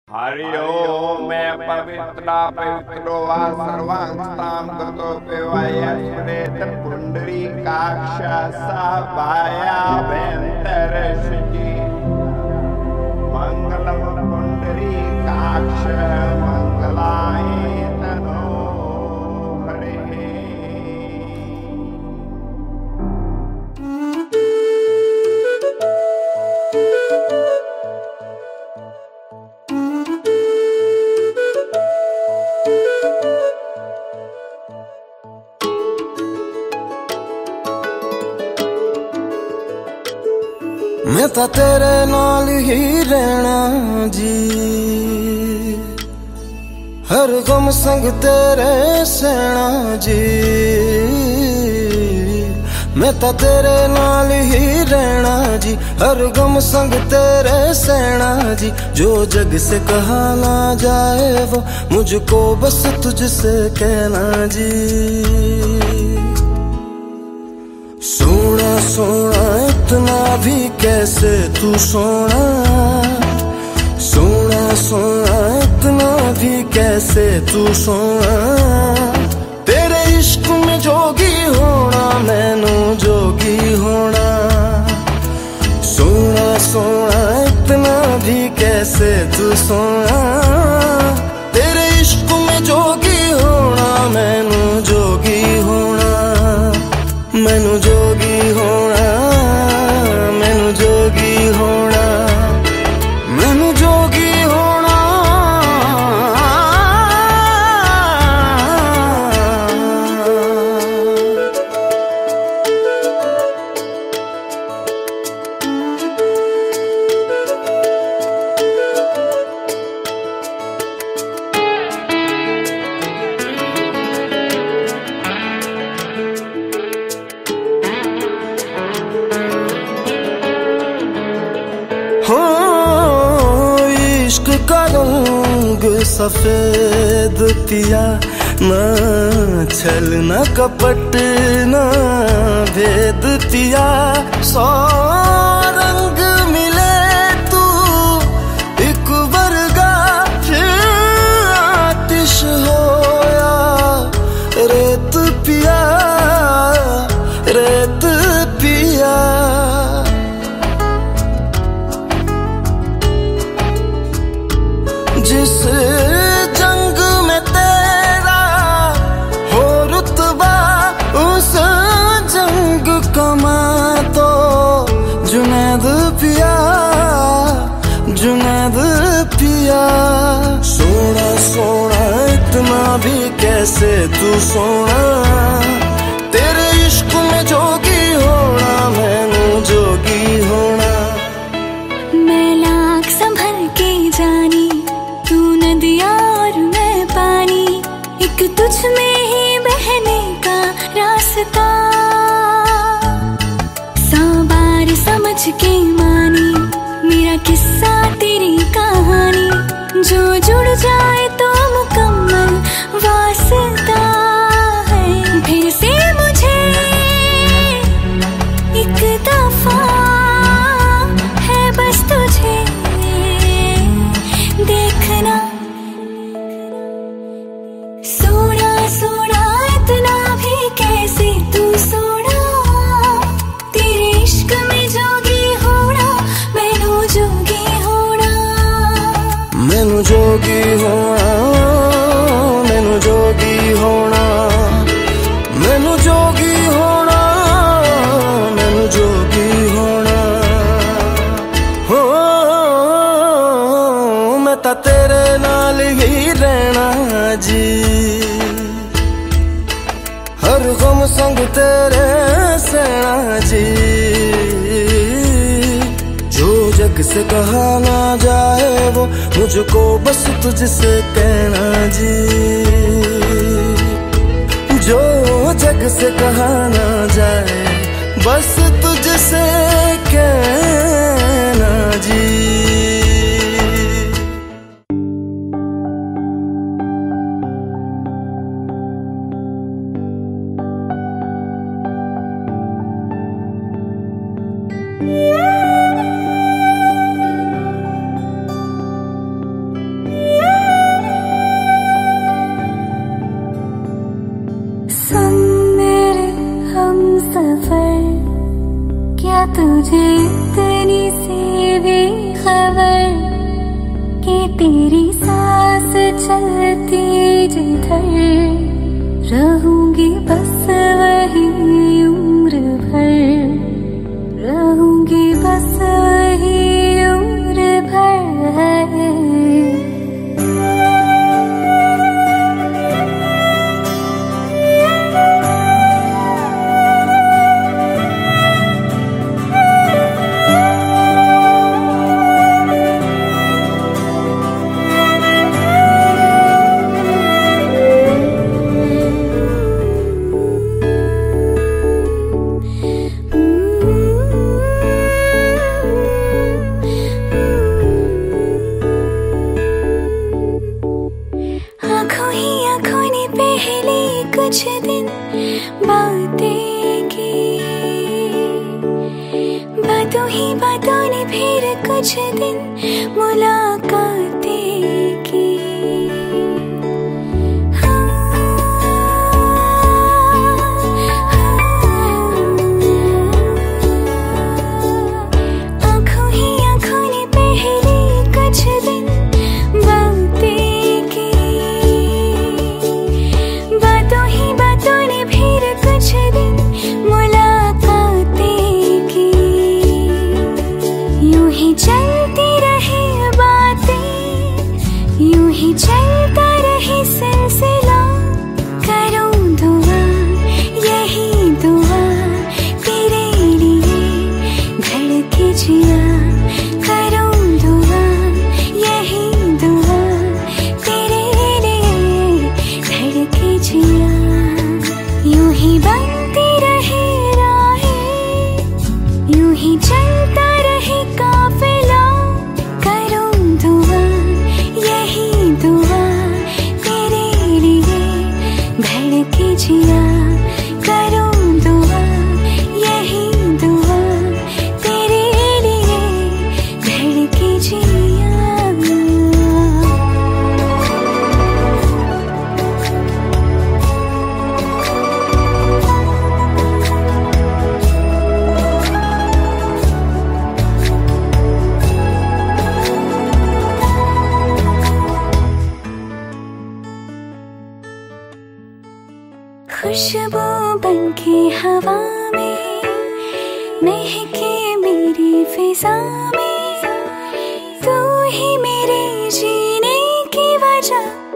हरि ओम मैं पवित्रा पवित्रो वा सर्वांस्तां गतो पेवायस्मरेत पुंडरीकाक्ष सभायाभ्यन्तरशुचि मंगलम पुंडरीकाक्ष मंगलाय तनो हरे। मैं तो तेरे नाल ही रहना जी, हर गम संग तेरे सहना जी। मैं तो तेरे नाल ही रहना जी, हर गम संग तेरे सहना जी। जो जग से कहा ना जाए वो मुझको बस तुझसे कहना जी। सोना सोना इतना भी कैसे तू सोना, सोना सोना इतना भी कैसे तू सोना। तेरे इश्क में जोगी होना मैनू जोगी होना। सोना सोना इतना भी कैसे तू सोना। तेरे इश्क में जोगी होना मैनू जोगी होना। मैनू जोगी होना, मैनू जोगी होना, मैनू जोगी होना। हो इश्क का रंग सफेद पिया, ना छल ना कपट ना भेद पिया। सौ रंग मिले तू एक वर्गा, फिर आतिश होया रेत पिया, रेत पिया। जिस जंग में तेरा हो रुतबा, उस जंग कमा तो जुनैद पिया, जुनैद पिया। सोना सोना इतना भी कैसे तू सोना। तेरे इश्क में जोगी होना मैनू जोगी होना। मैं लाख संभल के जानी, तू नदिया और मैं पानी, एक तुझ में ही बहने का रास्ता। 100 बार समझ के मानी मेरा किस्सा तेरी कहानी। जो जुड़ जाए तो मुकम्मल वास्ता है। फिर से मुझे एक दफा है बस तुझे देखना। सोना सोना इतना भी कैसे तू सोना। तेरे इश्क में जोगी होना मैनू जोगी होना। मैनू जोगी होना, मैनू जोगी होना, मैनू जोगी होना, मैनू जोगी होना। हो मैं तो तेरे नाल ही रहना जी, हर गम संग तेरे सहना जी। जो जग से कहा ना जाए वो मुझको बस तुझसे कहना जी। जो जग से कहा ना जाए बस तुझसे कहना जी। तेरी सांस चलती जिधर, रहूंगी बस वही उम्र भर, रहूंगी बस वही उम्र भर। कुछ दिन बातें की, बातों ही बातों ने फिर कुछ दिन मुलाकातें की। आंखों ही आंखों ने पहले कुछ दिन बातें की, बातों ही बातों ने फिर कुछ दिन मुलाकातें की। यूं ही चलती रही बातें, यूं ही चलता रही सिलसिला। करूं दुआ यही दुआ तेरे लिए धड़के जिया, करूं दुआ यही दुआ तेरे लिए धड़के जिया। यूं ही बनती रही राहें, यूं ही चलता रही काफिला। करूं दुआ यही दुआ तेरे लिए धड़के जिया, करूं दुआ यही दुआ तेरे लिए धड़के जिया। खुशबू बनके हवा में महके मेरी फिजा में, तू ही मेरे जीने की वजह।